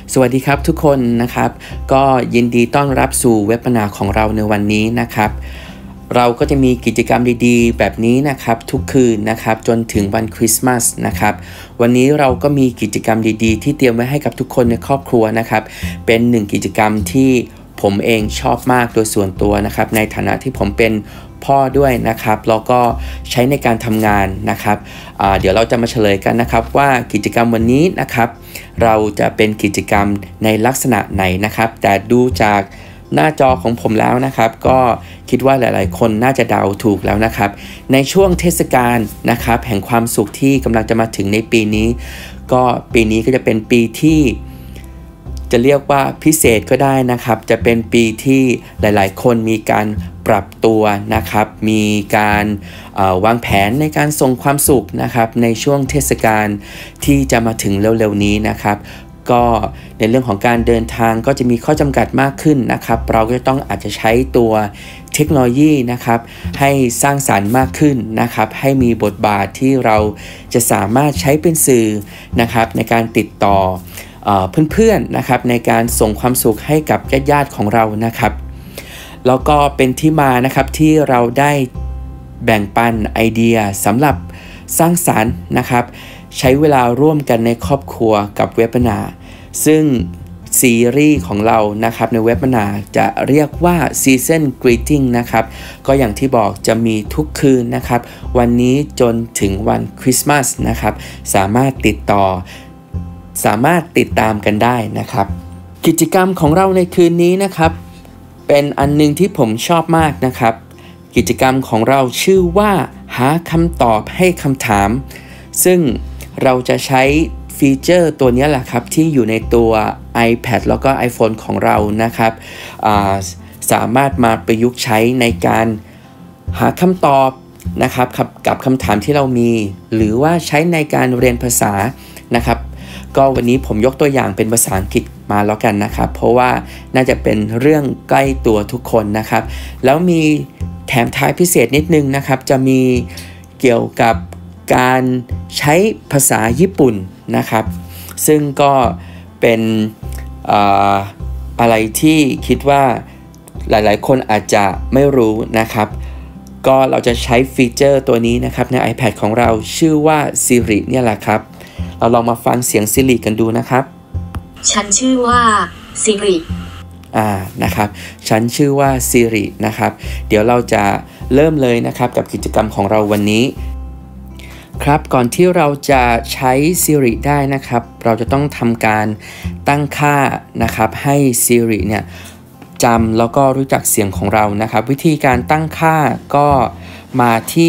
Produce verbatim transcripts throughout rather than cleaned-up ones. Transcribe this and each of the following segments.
สวัสดีครับทุกคนนะครับก็ยินดีต้อนรับสู่เว็บนาของเราในวันนี้นะครับเราก็จะมีกิจกรรมดีๆแบบนี้นะครับทุกคืนนะครับจนถึงวันคริสต์มาสนะครับวันนี้เราก็มีกิจกรรมดีๆที่เตรียมไว้ให้กับทุกคนในครอบครัวนะครับเป็นหนึ่งกิจกรรมที่ผมเองชอบมากโดยส่วนตัวนะครับในฐานะที่ผมเป็นพ่อด้วยนะครับแล้วก็ใช้ในการทำงานนะครับเดี๋ยวเราจะมาเฉลยกันนะครับว่ากิจกรรมวันนี้นะครับเราจะเป็นกิจกรรมในลักษณะไหนนะครับแต่ดูจากหน้าจอของผมแล้วนะครับก็คิดว่าหลายๆคนน่าจะเดาถูกแล้วนะครับในช่วงเทศกาลนะครับแห่งความสุขที่กำลังจะมาถึงในปีนี้ก็ปีนี้ก็จะเป็นปีที่จะเรียกว่าพิเศษก็ได้นะครับจะเป็นปีที่หลายๆคนมีการปรับตัวนะครับมีการวางแผนในการส่งความสุขนะครับในช่วงเทศกาลที่จะมาถึงเร็วๆนี้นะครับก็ในเรื่องของการเดินทางก็จะมีข้อจำกัดมากขึ้นนะครับเราก็ต้องอาจจะใช้ตัวเทคโนโลยีนะครับให้สร้างสรรค์มากขึ้นนะครับให้มีบทบาทที่เราจะสามารถใช้เป็นสื่อนะครับในการติดต่อเพื่อนๆนะครับในการส่งความสุขให้กับญาติๆของเรานะครับแล้วก็เป็นที่มานะครับที่เราได้แบ่งปันไอเดียสำหรับสร้างสรรค์นะครับใช้เวลาร่วมกันในครอบครัวกับเว็บนาซึ่งซีรีส์ของเรานะครับในเว็บนาจะเรียกว่า Season Greeting นะครับก็อย่างที่บอกจะมีทุกคืนนะครับวันนี้จนถึงวันคริสต์มาสนะครับสามารถติดต่อสามารถติดตามกันได้นะครับกิจกรรมของเราในคืนนี้นะครับเป็นอันนึงที่ผมชอบมากนะครับกิจกรรมของเราชื่อว่าหาคำตอบให้คำถามซึ่งเราจะใช้ฟีเจอร์ตัวนี้แหละครับที่อยู่ในตัว iPad แล้วก็ iPhone ของเรานะครับสามารถมาประยุกต์ใช้ในการหาคำตอบนะครับกับคำถามที่เรามีหรือว่าใช้ในการเรียนภาษานะครับก็วันนี้ผมยกตัวอย่างเป็นภาษาอังกฤษมาแล้วกันนะครับเพราะว่าน่าจะเป็นเรื่องใกล้ตัวทุกคนนะครับแล้วมีแถมท้ายพิเศษนิดนึงนะครับจะมีเกี่ยวกับการใช้ภาษาญี่ปุ่นนะครับซึ่งก็เป็นอะอะไรที่คิดว่าหลายๆคนอาจจะไม่รู้นะครับก็เราจะใช้ฟีเจอร์ตัวนี้นะครับใน iPad ของเราชื่อว่า Siri เนี่ยแหละครับเราลองมาฟังเสียง Siri กันดูนะครับฉันชื่อว่า Siri อ่านะครับฉันชื่อว่า Siri นะครับเดี๋ยวเราจะเริ่มเลยนะครับกับกิจกรรมของเราวันนี้ครับก่อนที่เราจะใช้ Siri ได้นะครับเราจะต้องทำการตั้งค่านะครับให้ Siri เนี่ยจำแล้วก็รู้จักเสียงของเรานะครับวิธีการตั้งค่าก็มาที่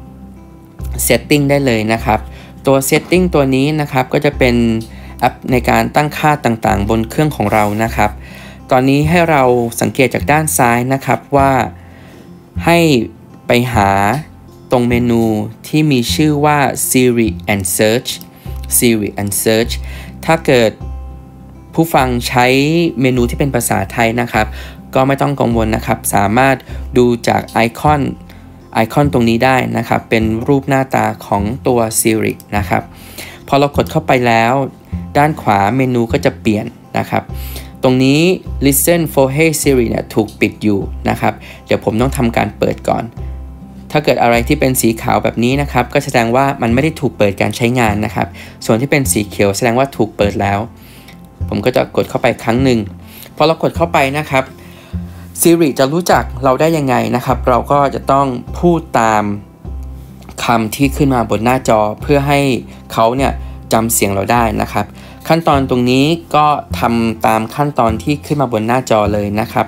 Setting ได้เลยนะครับตัว Setting ตัวนี้นะครับก็จะเป็นแอปในการตั้งค่าต่างๆบนเครื่องของเรานะครับตอนนี้ให้เราสังเกตจากด้านซ้ายนะครับว่าให้ไปหาตรงเมนูที่มีชื่อว่า Siri and Search Siri and Search ถ้าเกิดผู้ฟังใช้เมนูที่เป็นภาษาไทยนะครับก็ไม่ต้องกังวลนะครับสามารถดูจากไอคอนไอคอนตรงนี้ได้นะครับเป็นรูปหน้าตาของตัว Siri นะครับพอเรากดเข้าไปแล้วด้านขวาเมนูก็จะเปลี่ยนนะครับตรงนี้ Listen for Hey Siri เนี่ยถูกปิดอยู่นะครับเดี๋ยวผมต้องทำการเปิดก่อนถ้าเกิดอะไรที่เป็นสีขาวแบบนี้นะครับก็แสดงว่ามันไม่ได้ถูกเปิดการใช้งานนะครับส่วนที่เป็นสีเขียวแสดงว่าถูกเปิดแล้วผมก็จะกดเข้าไปครั้งหนึ่งพอเรากดเข้าไปนะครับ Siri จะรู้จักเราได้ยังไงนะครับเราก็จะต้องพูดตามคำที่ขึ้นมาบนหน้าจอเพื่อให้เขาเนี่ยจำเสียงเราได้นะครับขั้นตอนตรงนี้ก็ทำตามขั้นตอนที่ขึ้นมาบนหน้าจอเลยนะครับ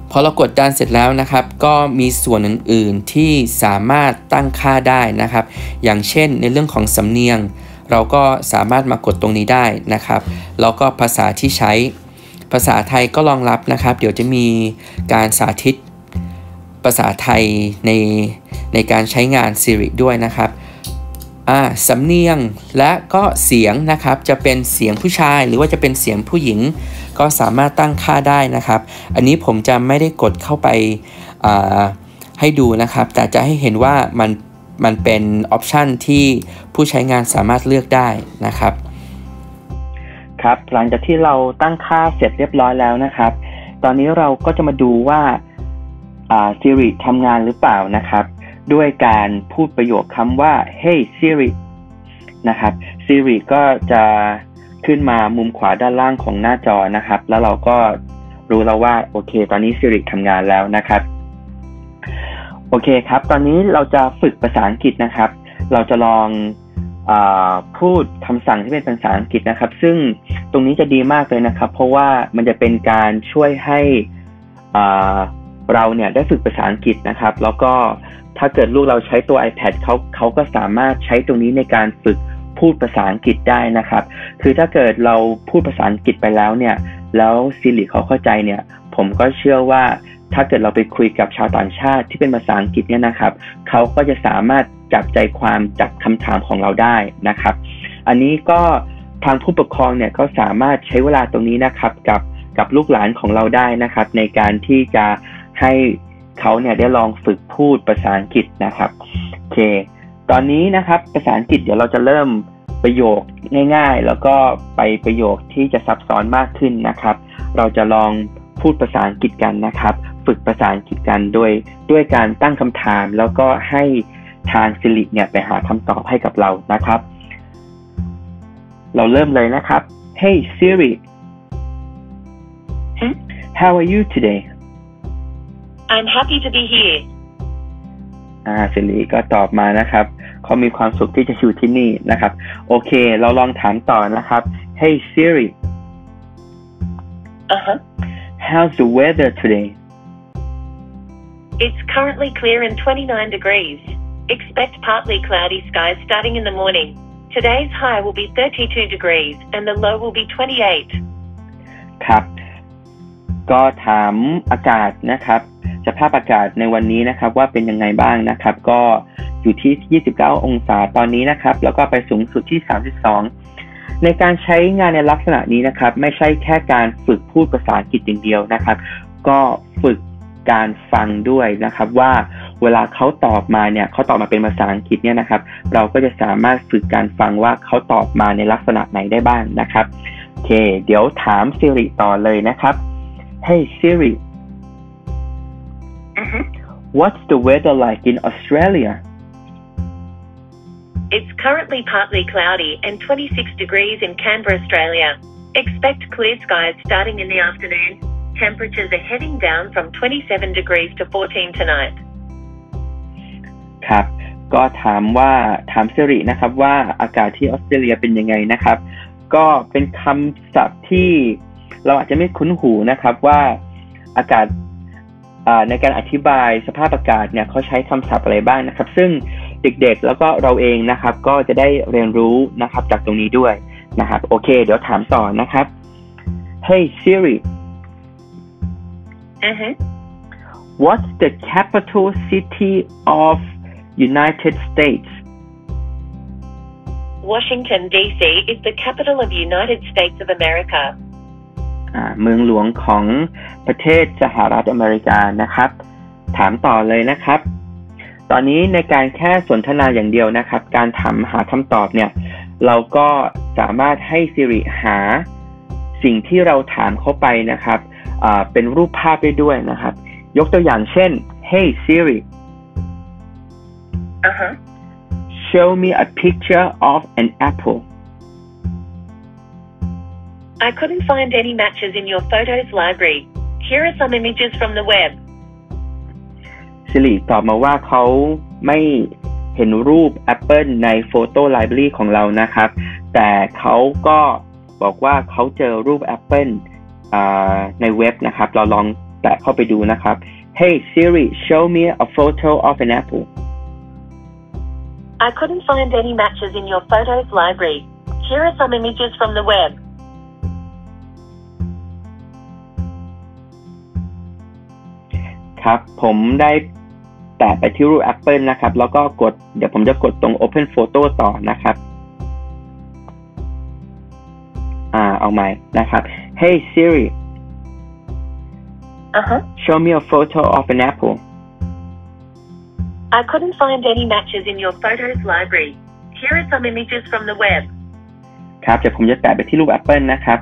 พอเรากดดันเสร็จแล้วนะครับก็มีส่วนอื่นๆที่สามารถตั้งค่าได้นะครับอย่างเช่นในเรื่องของสำเนียงเราก็สามารถมากดตรงนี้ได้นะครับแล้วก็ภาษาที่ใช้ภาษาไทยก็รองรับนะครับเดี๋ยวจะมีการสาธิตภาษาไทยในในการใช้งาน Siri ด้วยนะครับอ่าสำเนียงและก็เสียงนะครับจะเป็นเสียงผู้ชายหรือว่าจะเป็นเสียงผู้หญิงก็สามารถตั้งค่าได้นะครับอันนี้ผมจะไม่ได้กดเข้าไปอ่าให้ดูนะครับแต่จะให้เห็นว่ามันมันเป็นออปชันที่ผู้ใช้งานสามารถเลือกได้นะครับครับหลังจากที่เราตั้งค่าเสร็จเรียบร้อยแล้วนะครับตอนนี้เราก็จะมาดูว่าอ่า Siri ทำงานหรือเปล่านะครับด้วยการพูดประโยคคำว่า Hey Siri นะครับ Siri ก็จะขึ้นมามุมขวาด้านล่างของหน้าจอนะครับแล้วเราก็รู้แล้วว่าโอเคตอนนี้ Siri ทำงานแล้วนะครับโอเคครับตอนนี้เราจะฝึกภาษาอังกฤษนะครับเราจะลองอ่าพูดคำสั่งที่เป็นภาษาอังกฤษนะครับซึ่งตรงนี้จะดีมากเลยนะครับเพราะว่ามันจะเป็นการช่วยให้อ่าเราเนี่ยได้ฝึกภาษาอังกฤษนะครับแล้วก็ถ้าเกิดลูกเราใช้ตัว iPad เขาเขาก็สามารถใช้ตรงนี้ในการฝึกพูดภาษาอังกฤษได้นะครับคือถ้าเกิดเราพูดภาษาอังกฤษไปแล้วเนี่ยแล้ว Siri เขาเข้าใจเนี่ยผมก็เชื่อว่าถ้าเกิดเราไปคุยกับชาวต่างชาติที่เป็นภาษาอังกฤษเนี่ยนะครับเขาก็จะสามารถจับใจความจากคำถามของเราได้นะครับอันนี้ก็ทางผู้ปกครองเนี่ยก็สามารถใช้เวลาตรงนี้นะครับกับกับลูกหลานของเราได้นะครับในการที่จะให้เขาเนี่ยได้ลองฝึกพูดภาษาอังกฤษนะครับโอเคตอนนี้นะครับภาษาอังกฤษเดี๋ยวเราจะเริ่มประโยคง่ายๆแล้วก็ไปประโยคที่จะซับซ้อนมากขึ้นนะครับเราจะลองพูดภาษาอังกฤษกันนะครับฝึกภาษาอังกฤษกันโดยด้วยการตั้งคำถามแล้วก็ให้ทาง Siri เนี่ยไปหาคำตอบให้กับเรานะครับเราเริ่มเลยนะครับ Hey Siri How are you today I'm happy to be here อ่า Siri ก็ตอบมานะครับเขามีความสุขที่จะอยู่ที่นี่นะครับโอเคเราลองถามต่อนะครับ Hey Siri Uh-huh How's the weather today It's currently clear and twenty-nine degrees Expect partly cloudy skies starting in the morning Today's high will be thirty-two degrees and the low will be twenty-eight ครับก็ถามอากาศนะครับสภาพอากาศในวันนี้นะครับว่าเป็นยังไงบ้างนะครับก็อยู่ที่ยี่สิบเก้าองศาตอนนี้นะครับแล้วก็ไปสูงสุดที่สามสิบสองในการใช้งานในลักษณะนี้นะครับไม่ใช่แค่การฝึกพูดภาษาอังกฤษอย่างเดียวนะครับก็ฝึกการฟังด้วยนะครับว่าเวลาเขาตอบมาเนี่ยเขาตอบมาเป็นภาษาอังกฤษเนี่ยนะครับเราก็จะสามารถฝึกการฟังว่าเขาตอบมาในลักษณะไหนได้บ้างนะครับโอเคเดี๋ยวถาม Siri ต่อเลยนะครับ Hey Siri Uh-huh What's the weather like in Australia It's currently partly cloudy and twenty-six degrees in Canberra, Australia. Expect clear skies starting in the afternoon. Temperatures are heading down from twenty-seven degrees to fourteen tonight. ครับก็ถามว่าถาม Siri นะครับว่าอากาศที่ออสเตรเลียเป็นยังไงนะครับก็เป็นคำศัพท์ที่เราอาจจะไม่คุ้นหูนะครับว่าอากาศในการอธิบายสภาพอากาศเนี่ยเขาใช้คำศัพท์อะไรบ้างนะครับซึ่งเด็กๆแล้วก็เราเองนะครับก็จะได้เรียนรู้นะครับจากตรงนี้ด้วยนะครับโอเคเดี๋ยวถามต่อนะครับ Hey Siri Uh-huh What's the capital city of United States Washington ดี ซี is the capital of United States of America อ่าเมืองหลวงของประเทศสหรัฐอเมริกานะครับถามต่อเลยนะครับตอนนี้ในการแค่สนทนาอย่างเดียวนะครับการถามหาคำตอบเนี่ยเราก็สามารถให้ Siri หาสิ่งที่เราถามเข้าไปนะครับอ่าเป็นรูปภาพได้ด้วยนะครับยกตัวอย่างเช่น Hey Siri Uh-huh Show me a picture of an apple I couldn't find any matches in your photos library. Here are some images from the web. Siri ตอบมาว่าเขาไม่เห็นรูปแอปเปิลในโฟโต้ไลบรารีของเรานะครับแต่เขาก็บอกว่าเขาเจอรูปแอปเปิลในเว็บนะครับเราลองแตะเข้าไปดูนะครับ Hey Siri show me a photo of an apple I couldn't find any matches in your photos library. Here are some images from the web. ครับผมได้แตะไปที่รูปแอปเปิลนะครับแล้วก็กดเดี๋ยวผมจะกดตรง Open Photo ต่อนะครับอ่าเอาใหม่นะครับ Hey Siri Uh-huh. show me a photo of an apple I couldn't find any matches in your photos library. Here are some images from the web. ครับเดี๋ยวผมจะแตะไปที่รูปแอปเปิลนะครับ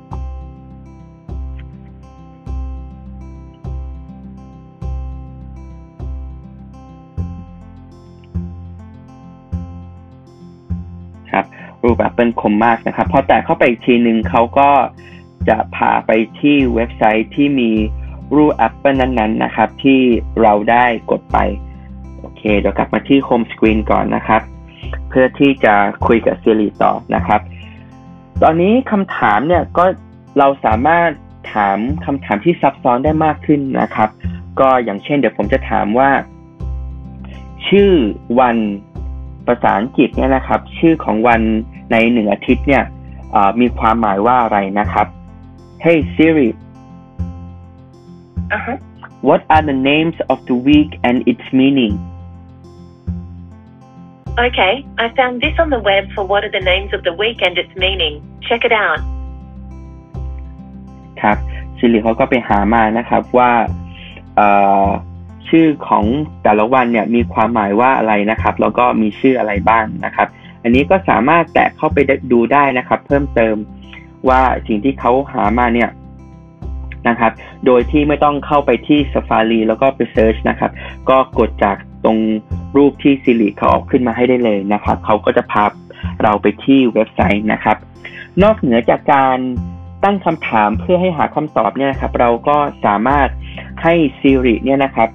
ครับรูปแอปเปิลคมมากนะครับพอแตะเข้าไปอีกทีหนึ่งเขาก็จะพาไปที่เว็บไซต์ที่มีรูปแอปเปิลนั้นๆนะครับที่เราได้กดไปโอเคเดี๋ยวกลับมาที่โฮมสกรีนก่อนนะครับเพื่อที่จะคุยกับ Siri ต่อนะครับตอนนี้คำถามเนี่ยก็เราสามารถถามคำถามที่ซับซ้อนได้มากขึ้นนะครับก็อย่างเช่นเดี๋ยวผมจะถามว่าชื่อวันภาษาอังกฤษเนี่ยนะครับชื่อของวันในหนึ่งอาทิตย์เนี่ยมีความหมายว่าอะไรนะครับ Hey Siri Uh-huh. What are the names of the week and its meaning? Okay, I found this on the web for what are the names of the week and its meaning. Check it out. ครับ Siri เขาก็ไปหามานะครับว่าชื่อของแต่ละวันเนี่ยมีความหมายว่าอะไรนะครับแล้วก็มีชื่ออะไรบ้างนะครับอันนี้ก็สามารถแตะเข้าไปดูได้นะครับเพิ่มเติมว่าสิ่งที่เขาหามาเนี่ยนะครับโดยที่ไม่ต้องเข้าไปที่ Safari แล้วก็ไปเซิร์ชนะครับก็กดจากตรงรูปที่ Siri เขาออกขึ้นมาให้ได้เลยนะครับเขาก็จะพาเราไปที่เว็บไซต์นะครับนอกเหนือจากการตั้งคำถามเพื่อให้หาคำตอบเนี่ยนะครับเราก็สามารถให้ Siri เนี่ยนะครับ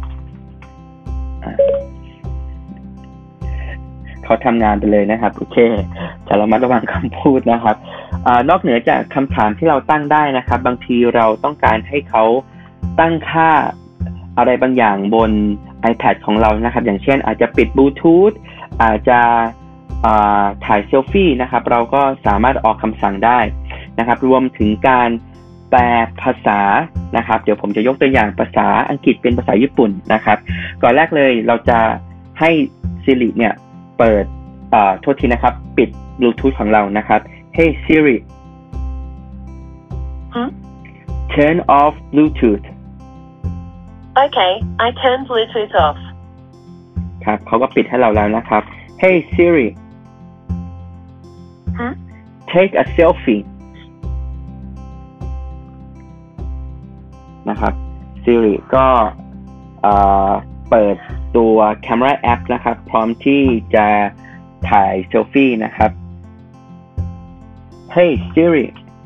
เขาทำงานไปเลยนะครับโอเคจะระมัดระวังคำพูดนะครับอ่านอกเหนือจากคำถามที่เราตั้งได้นะครับบางทีเราต้องการให้เขาตั้งค่าอะไรบางอย่างบน iPad ของเรานะครับอย่างเช่นอาจจะปิดบลูทูธอาจจะอ่าถ่ายเซลฟี่นะครับเราก็สามารถออกคำสั่งได้นะครับรวมถึงการแปลภาษานะครับเดี๋ยวผมจะยกตัวอย่างภาษาอังกฤษเป็นภาษาญี่ปุ่นนะครับก่อนแรกเลยเราจะให้ Siri เนี่ยเปิดอ่าโทษทีนะครับปิดบลูทูธของเรานะครับ Hey Siri huh? turn off Bluetooth Okay, I turned Bluetooth off ครับเขาก็ปิดให้เราแล้วนะครับ Hey Siri huh? take a selfie นะครับ Siri ก็อ่าเปิดตัว Camera App นะครับพร้อมที่จะถ่ายเซลฟี่นะครับ Hey Siri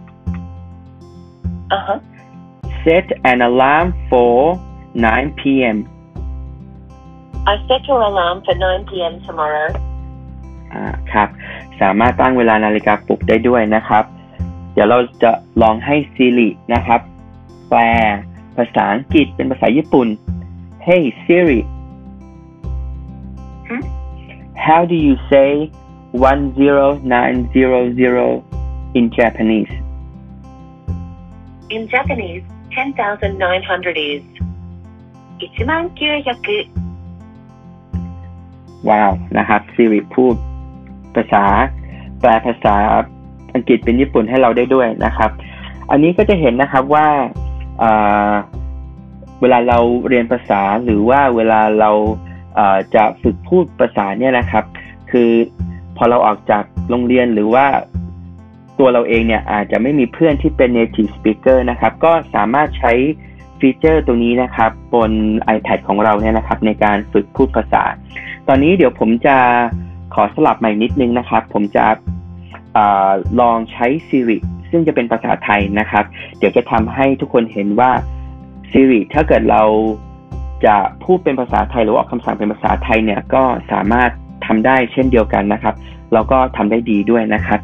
Uh-huh. set an alarm for nine p.m. I set your alarm for nine p.m. tomorrow. อ่าครับสามารถตั้งเวลานาฬิกาปลุกได้ด้วยนะครับเดี๋ยวเราจะลองให้ Siri นะครับแปลภาษาอังกฤษเป็นภาษาญี่ปุ่น Hey Siri huh? How do you say one zero nine zero zero in Japanese? In Japanese, ten thousand nine hundred is いちまんきゅうひゃくว้าวนะครับ Siri พูดภาษาแปลภาษาอังกฤษเป็นญี่ปุ่นให้เราได้ด้วยนะครับอันนี้ก็จะเห็นนะครับว่าเวลาเราเรียนภาษาหรือว่าเวลาเราจะฝึกพูดภาษาเนี่ยนะครับคือพอเราออกจากโรงเรียนหรือว่าตัวเราเองเนี่ยอาจจะไม่มีเพื่อนที่เป็น native speaker นะครับก็สามารถใช้ฟีเจอร์ตรงนี้นะครับบน iPad ของเราเนี่ยนะครับในการฝึกพูดภาษาตอนนี้เดี๋ยวผมจะขอสลับใหม่นิดนึงนะครับผมจะอ่าลองใช้ Siri ซึ่งจะเป็นภาษาไทยนะครับเดี๋ยวจะทำให้ทุกคนเห็นว่า Siri ถ้าเกิดเราจะพูดเป็นภาษาไทยหรือออกคำสั่งเป็นภาษาไทยเนี่ยก็สามารถทำได้เช่นเดียวกันนะครับแล้วก็ทำได้ดีด้วยนะครับ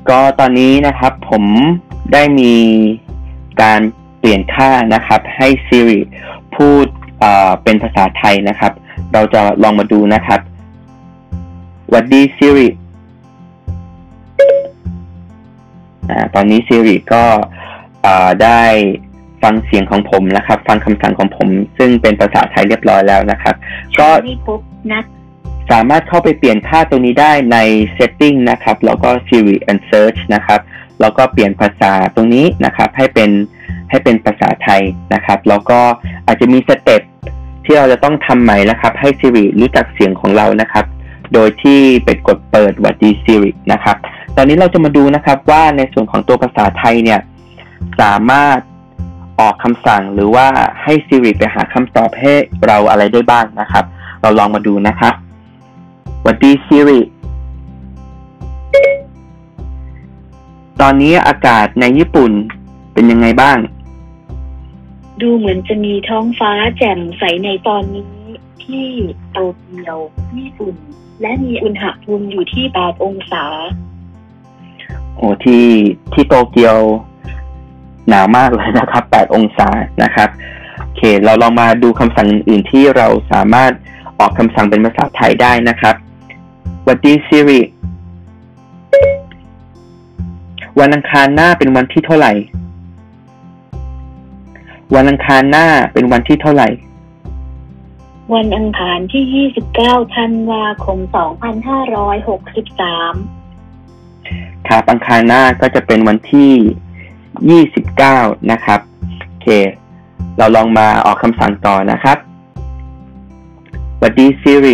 ก็ตอนนี้นะครับผมได้มีการเปลี่ยนค่านะครับให้ Siri พูดเอ่อเป็นภาษาไทยนะครับเราจะลองมาดูนะครับสวัสดี Siri อ่าตอนนี้ Siri ก็เอ่อได้ฟังเสียงของผมนะครับฟังคำสั่งของผมซึ่งเป็นภาษาไทยเรียบร้อยแล้วนะครับก็ไม่พบนัดสามารถเข้าไปเปลี่ยนค่าตรงนี้ได้ใน setting นะครับแล้วก็ Siri and Search นะครับแล้วก็เปลี่ยนภาษาตรงนี้นะครับให้เป็นให้เป็นภาษาไทยนะครับแล้วก็อาจจะมีสเต็ปที่เราจะต้องทำใหม่นะครับให้ Siri รู้จักเสียงของเรานะครับโดยที่เป็นกดเปิดหวัดดี Siri นะครับตอนนี้เราจะมาดูนะครับว่าในส่วนของตัวภาษาไทยเนี่ยสามารถออกคำสั่งหรือว่าให้ Siri ไปหาคำตอบให้เราอะไรได้บ้างนะครับเราลองมาดูนะครับสวัสดี Siri ตอนนี้อากาศในญี่ปุ่นเป็นยังไงบ้างดูเหมือนจะมีท้องฟ้าแจ่มใสในตอนนี้ที่โตเกียวญี่ปุ่นและมีอุณหภูมิอยู่ที่แปดองศาโอ้ที่ที่โตเกียวหนาวมากเลยนะครับแปดองศานะครับโอเคเราลองมาดูคำสั่งอื่นๆที่เราสามารถออกคำสั่งเป็นภาษาไทยได้นะครับสวัสดี Siri วันอังคารหน้าเป็นวันที่เท่าไหร่วันอังคารหน้าเป็นวันที่เท่าไหร่วันอังคารที่ยี่สิบเก้าธันวาคมสองพันห้าร้อยหกสิบสามครับอังคารหน้าก็จะเป็นวันที่ยี่สิบเก้านะครับโอเคเราลองมาออกคำสั่งต่อนะครับสวัสดี Siri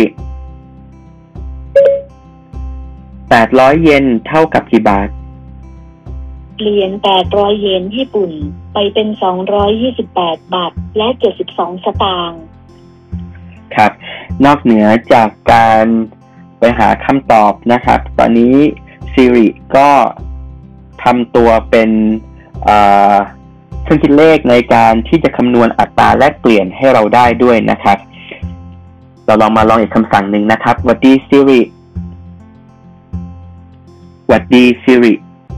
แปดร้อยเยนเท่ากับกี่บาทเปลี่ยนแปดร้อยเยนญี่ปุ่นไปเป็นสองร้อยยี่สิบแปดบาทและเจ็ดสิบสองสตางค์ครับนอกเหนือจากการไปหาคำตอบนะครับตอนนี้ Siri ก็ทำตัวเป็นเครื่องคิดเลขในการที่จะคำนวณอัตราแลกเปลี่ยนให้เราได้ด้วยนะครับเราลองมาลองอีกคำสั่งหนึ่งนะครับสวัสดี Siri สวัสดี Siri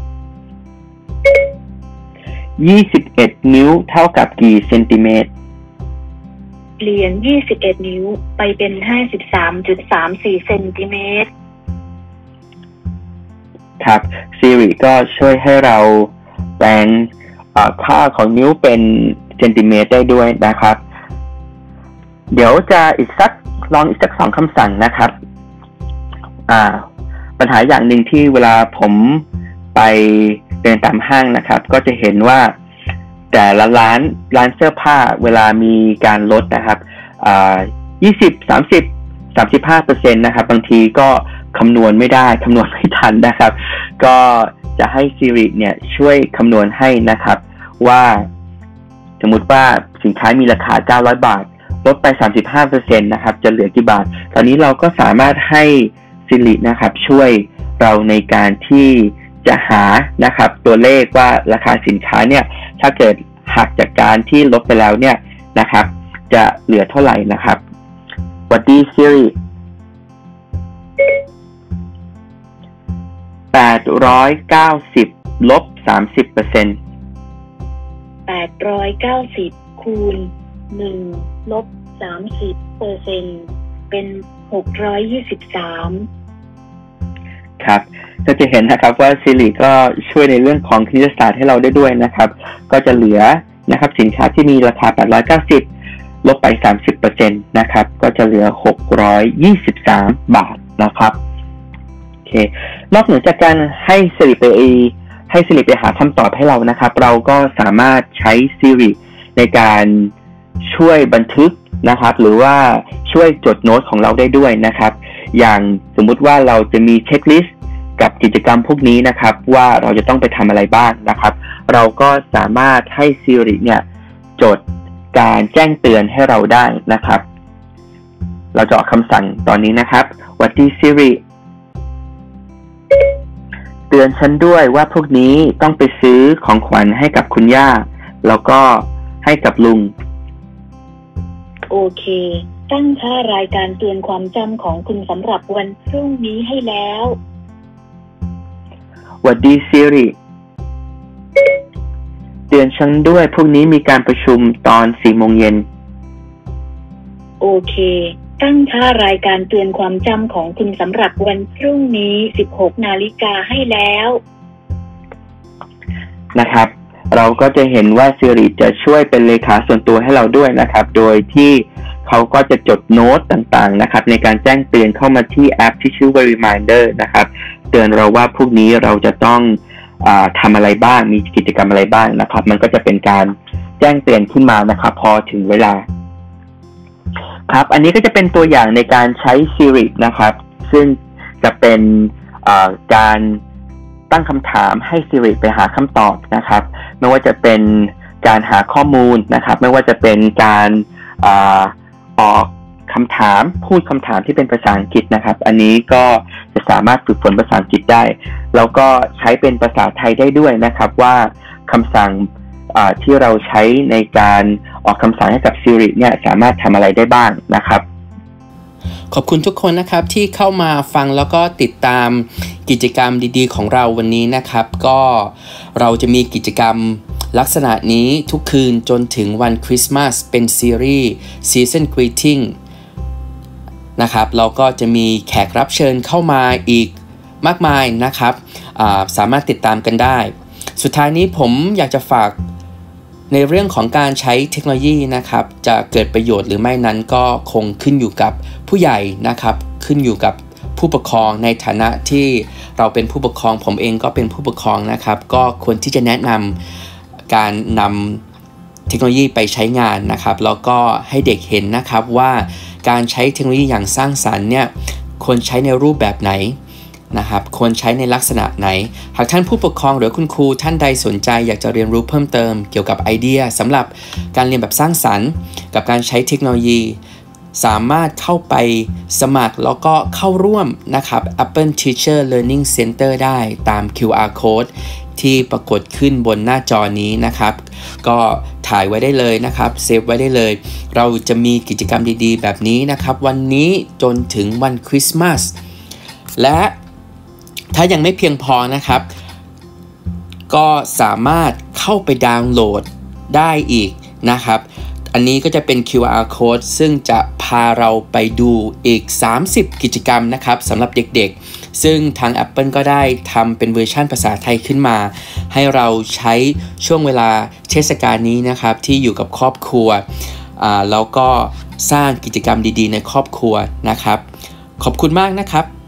ยี่สิบเอ็ดนิ้วเท่ากับกี่เซนติเมตรเปลี่ยนยี่สิบเอ็ดนิ้วไปเป็นห้าสิบสามจุดสามสี่เซนติเมตรครับ Siri ก็ช่วยให้เราแปลงค่าของนิ้วเป็นเซนติเมตรได้ด้วยนะครับเดี๋ยวจะอีกสักลองอีกสักสองคำสั่งนะครับอ่าปัญหาอย่างหนึ่งที่เวลาผมไปเดินตามห้างนะครับก็จะเห็นว่าแต่ละร้านร้านเสื้อผ้าเวลามีการลดนะครับอ่ายี่สิบ สามสิบ สามสิบห้าเปอร์เซ็นต์ นะครับบางทีก็คำนวณไม่ได้คำนวณไม่ทันนะครับก็จะให้ Siri เนี่ยช่วยคำนวณให้นะครับว่าสมมุติว่าสินค้ามีราคาเก้าร้อยบาทลดไป สามสิบห้าเปอร์เซ็นต์ นะครับจะเหลือกี่บาทตอนนี้เราก็สามารถให้ Siri นะครับช่วยเราในการที่จะหานะครับตัวเลขว่าราคาสินค้าเนี่ยถ้าเกิดหักจากการที่ลดไปแล้วเนี่ยนะครับจะเหลือเท่าไหร่นะครับสวัสดี Siri แปดร้อยเก้าสิบลบ สามสิบเปอร์เซ็นต์แปดร้อยเก้าสิบคูณหนึ่งลบสามสิบเปอร์เซ็นต์เป็นหกร้อยยี่สิบสามครับก็จะเห็นนะครับว่า Siri ก็ช่วยในเรื่องของคณิตศาสตร์ให้เราได้ด้วยนะครับก็จะเหลือนะครับสินค้าที่มีราคาแปดร้อยเก้าสิบลบไป สามสิบเปอร์เซ็นต์ นะครับก็จะเหลือหกร้อยยี่สิบสามบาทนะครับโอเคนอกเหนือจากการให้ Siri ไปให้ Siri ไปหาคำตอบให้เรานะครับเราก็สามารถใช้ Siri ในการช่วยบันทึกนะครับหรือว่าช่วยจดโน้ตของเราได้ด้วยนะครับอย่างสมมุติว่าเราจะมีเช็คลิสต์กับกิจกรรมพวกนี้นะครับว่าเราจะต้องไปทำอะไรบ้างนะครับเราก็สามารถให้ Siri เนี่ยจดการแจ้งเตือนให้เราได้นะครับเราจะออกคำสั่งตอนนี้นะครับสวัสดี Siri เตือนฉันด้วยว่าพวกนี้ต้องไปซื้อของขวัญให้กับคุณย่าแล้วก็ให้กับลุงโอเคตั้งค่ารายการเตือนความจำของคุณสำหรับวันพรุ่งนี้ให้แล้วหวัดดี Siri เตือนฉันด้วยพรุ่งนี้มีการประชุมตอนสี่โมงเย็นโอเคตั้งค่ารายการเตือนความจำของคุณสำหรับวันพรุ่งนี้ สิบหกนาฬิกาให้แล้วนะครับเราก็จะเห็นว่า Siri จะช่วยเป็นเลขาส่วนตัวให้เราด้วยนะครับโดยที่เขาก็จะจดโน้ตต่างๆนะครับในการแจ้งเตือนเข้ามาที่แอปที่ชื่อว่า Reminder นะครับเตือนเราว่าพรุ่งนี้เราจะต้องอ่าทำอะไรบ้างมีกิจกรรมอะไรบ้างนะครับมันก็จะเป็นการแจ้งเตือนขึ้นมานะครับพอถึงเวลาครับอันนี้ก็จะเป็นตัวอย่างในการใช้ Siri นะครับซึ่งจะเป็นอ่าการตั้งคำถามให้ Siri ไปหาคำตอบนะครับไม่ว่าจะเป็นการหาข้อมูลนะครับไม่ว่าจะเป็นการอ่าออกคำถามพูดคำถามที่เป็นภาษาอังกฤษนะครับอันนี้ก็จะสามารถฝึกฝนภาษาอังกฤษได้แล้วก็ใช้เป็นภาษาไทยได้ด้วยนะครับว่าคำสั่งที่เราใช้ในการออกคำสั่งให้กับ Siri เนี่ยสามารถทำอะไรได้บ้างนะครับขอบคุณทุกคนนะครับที่เข้ามาฟังแล้วก็ติดตามกิจกรรมดีๆของเราวันนี้นะครับก็เราจะมีกิจกรรมลักษณะนี้ทุกคืนจนถึงวันคริสต์มาสเป็นซีรีส์ Season Greeting นะครับเราก็จะมีแขกรับเชิญเข้ามาอีกมากมายนะครับสามารถติดตามกันได้สุดท้ายนี้ผมอยากจะฝากในเรื่องของการใช้เทคโนโลยีนะครับจะเกิดประโยชน์หรือไม่นั้นก็คงขึ้นอยู่กับผู้ใหญ่นะครับขึ้นอยู่กับผู้ปกครองในฐานะที่เราเป็นผู้ปกครองผมเองก็เป็นผู้ปกครองนะครับก็ควรที่จะแนะนำการนำเทคโนโลยีไปใช้งานนะครับแล้วก็ให้เด็กเห็นนะครับว่าการใช้เทคโนโลยีอย่างสร้างสรรค์เนี่ยควรใช้ในรูปแบบไหนนะครับควรใช้ในลักษณะไหนหากท่านผู้ปกครองหรือคุณครูท่านใดสนใจอยากจะเรียนรู้เพิ่มเติมเกี่ยวกับไอเดียสำหรับการเรียนแบบสร้างสรรค์กับการใช้เทคโนโลยีสามารถเข้าไปสมัครแล้วก็เข้าร่วมนะครับ Apple Teacher Learning Center ได้ตาม คิว อาร์ Code ที่ปรากฏขึ้นบนหน้าจอนี้นะครับก็ถ่ายไว้ได้เลยนะครับเซฟไว้ได้เลยเราจะมีกิจกรรมดีๆแบบนี้นะครับวันนี้จนถึงวันคริสต์มาสและถ้ายังไม่เพียงพอนะครับก็สามารถเข้าไปดาวน์โหลดได้อีกนะครับอันนี้ก็จะเป็น คิว อาร์ Code ซึ่งจะพาเราไปดูอีกสามสิบกิจกรรมนะครับสำหรับเด็กๆซึ่งทาง Apple ก็ได้ทำเป็นเวอร์ชันภาษาไทยขึ้นมาให้เราใช้ช่วงเวลาเทศกาลนี้นะครับที่อยู่กับครอบครัวอ่าแล้วก็สร้างกิจกรรมดีๆในครอบครัวนะครับขอบคุณมากนะครับ